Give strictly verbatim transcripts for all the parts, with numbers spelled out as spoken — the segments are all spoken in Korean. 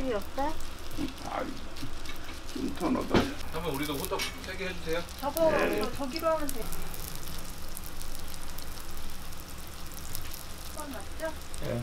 필요 없어? 아이, 좀 더 넣어봐. 한번 우리도 호떡 세게 해주세요. 저거 네. 저, 저기로 하면 돼. 번 맞죠? 네.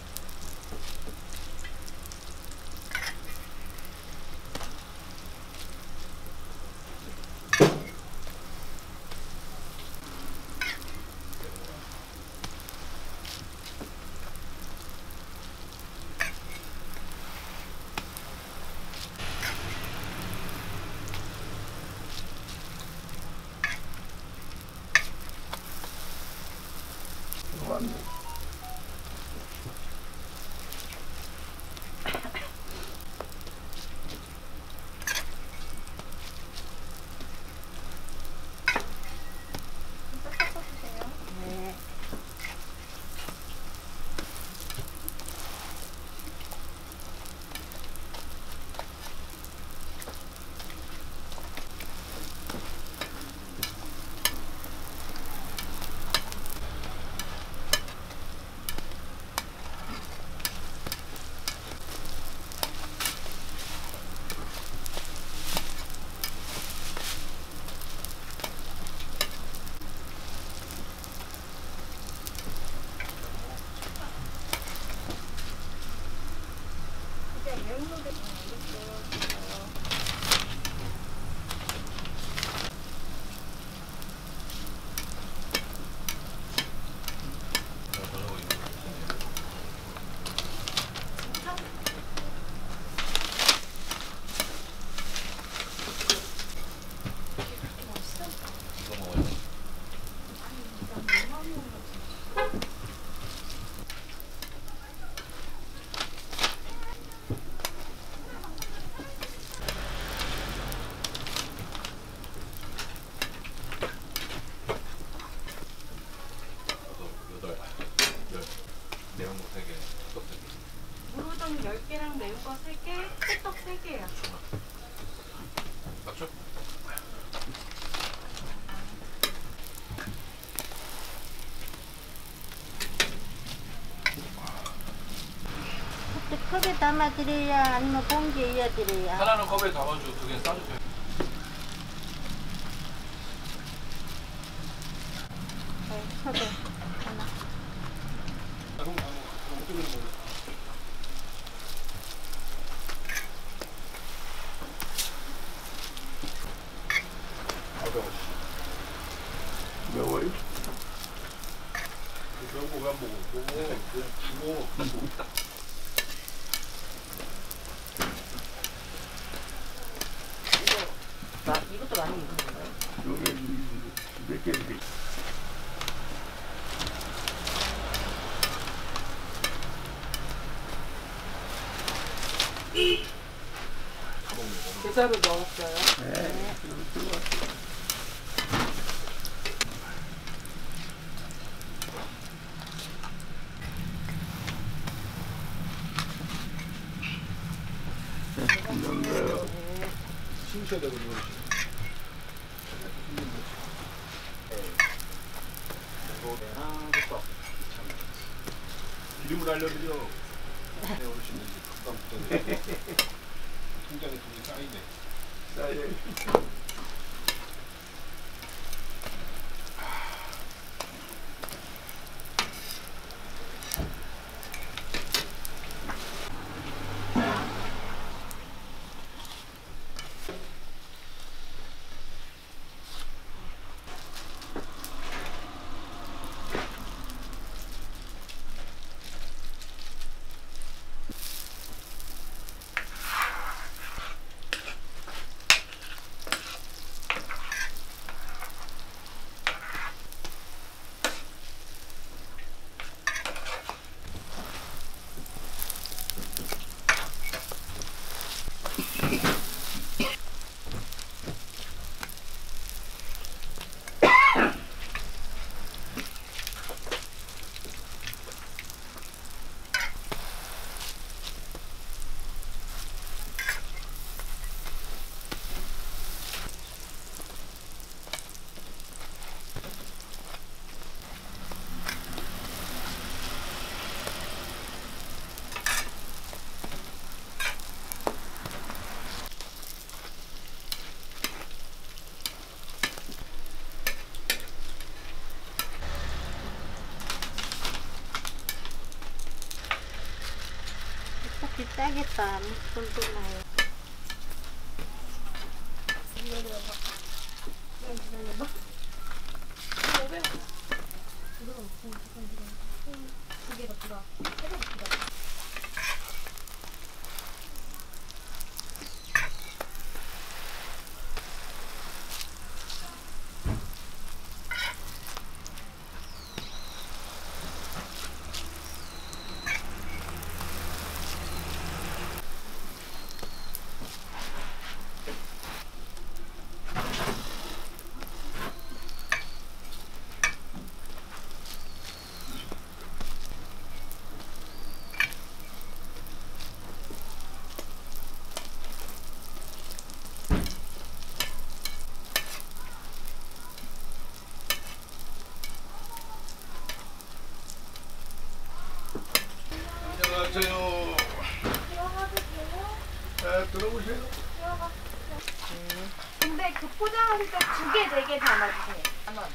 네. 무로등 열 개랑 매운 거 세 개, 호떡 세 개야. 맞죠? 호떡 크게 담아드려야 아니면 봉지에 이어드려야? 하나는 컵에 담아주고 두 개는 싸주세요. 네, 컵에 하나. 매워요? 매운 거 왜 안 먹어? 먹어. 이거 먹어. 마, 이것도 많이 익은 거예요? 여기 몇 개, 몇 개. 계산을 넣었어요. 네. 숨쉬어야 되고 이거. 기름을 알려드려. 네, 어르신들 금방부터 통장에 돈이 쌓이네. 쌓여. 짜겠다. 손도 나요. 안녕하세요. 들어가도 돼요? 네, 들어오세요. 근데 그 포장할 때 두 개, 네 개 담아주세요. 만 원.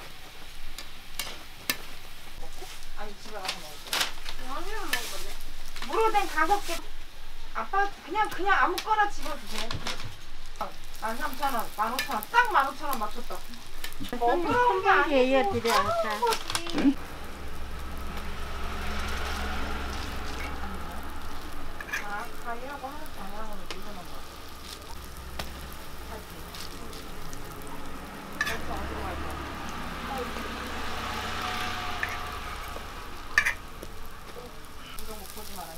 아니 집에 가서 먹을게. 아니면 먹을 건데. 무로된 다섯 개. 아빠 그냥 그냥 아무거나 집어주세요. 만 삼천 원, 만 오천 원, 딱 만 오천 원 맞췄다. 어그러운 게 콩고기예요, 아니고 드려, 아까. 사는 거지. 아, 가위하고 하는 방향으로 눌러놓은 거. 다시. 다시 어디로 갈 거야? 이거 못 보지 마라.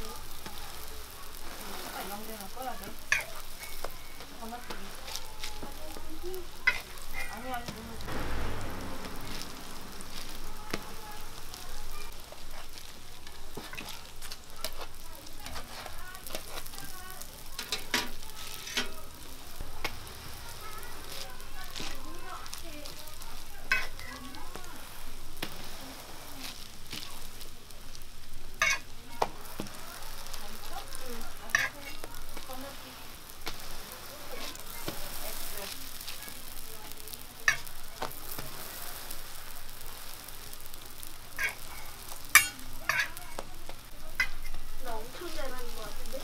아, 이런 데는 꺼야 돼. 건너뛰기. 아니, 아니, 너무. 나 엄청 잘하는 것 같은데?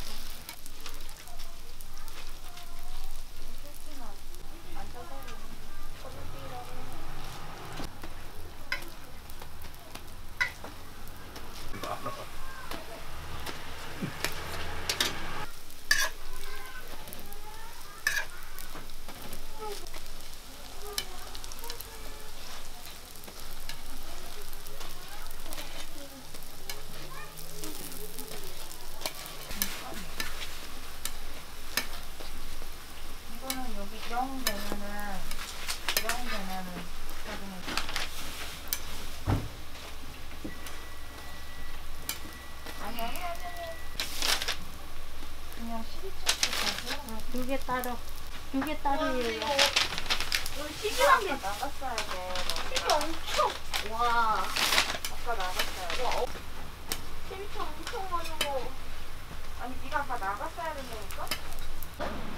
이거는 여기 영 되면은 영 되면은 나중에 아니 아니 아니 아니 그냥 십이 층부터 두 개 따로. 두 개 따로예요. 여기 시기한 게 나갔어야 돼. 시기 엄청. 와. 아까 나갔어야 돼. 시기 엄청 많은 거. 아니 네가 아까 나갔어야 된다니까?